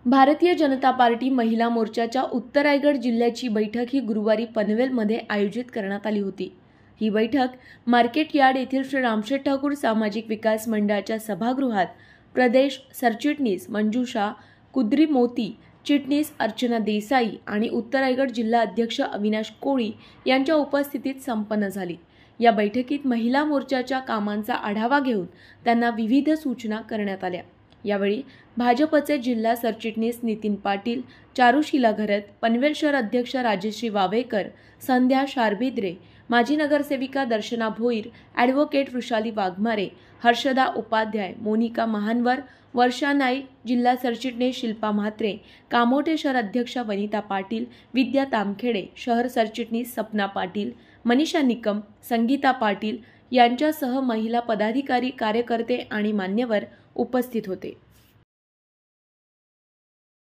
Bharatiya Janata party महिला मोर्चाच्या उत्तर रायगड जिल्ह्याची बैठक ही गुरुवारी पनवेलमध्ये आयोजित करण्यात आली होती। ही बैठक मार्केट यार्ड येथील श्री रामशेठ ठाकूर सामाजिक विकास मंडळाच्या सभागृहात प्रदेश सरचिटणीस मंजुषा कुद्रीमोती, चिटणीस अर्चना देसाई आणि उत्तर रायगड जिल्हा अध्यक्ष अविनाश कोळी यांच्या उपस्थितीत संपन्न झाली। या बैठकीत महिला मोर्चाच्या कामांचा आढावा घेऊन त्यांना विविध सूचना करण्यात आल्या। यावेळी भाजपचे जिल्हा सरचिटणीस नितीन पाटील, चारुशीला घरत, पनवेल शहर अध्यक्ष राजश्री वावेकर, संध्या शारबिद्रे, माजी नगरसेविका दर्शना भोईर, ॲडव्होकेट वृषाली वाघमारे, हर्षदा उपाध्याय, मोनिका महानवर, वर्षा नाईक, जिल्हा सरचिटणीस शिल्पा म्हात्रे, कामोठे शहर अध्यक्ष वनिता पाटील, विद्या तामखेडे, शहर सरचिटणीस सपना पाटील, मनीषा निकम, संगीता पाटील यांच्यासह महिला पदाधिकारी, कार्यकर्ते आणि मान्यवर उपस्थित होते।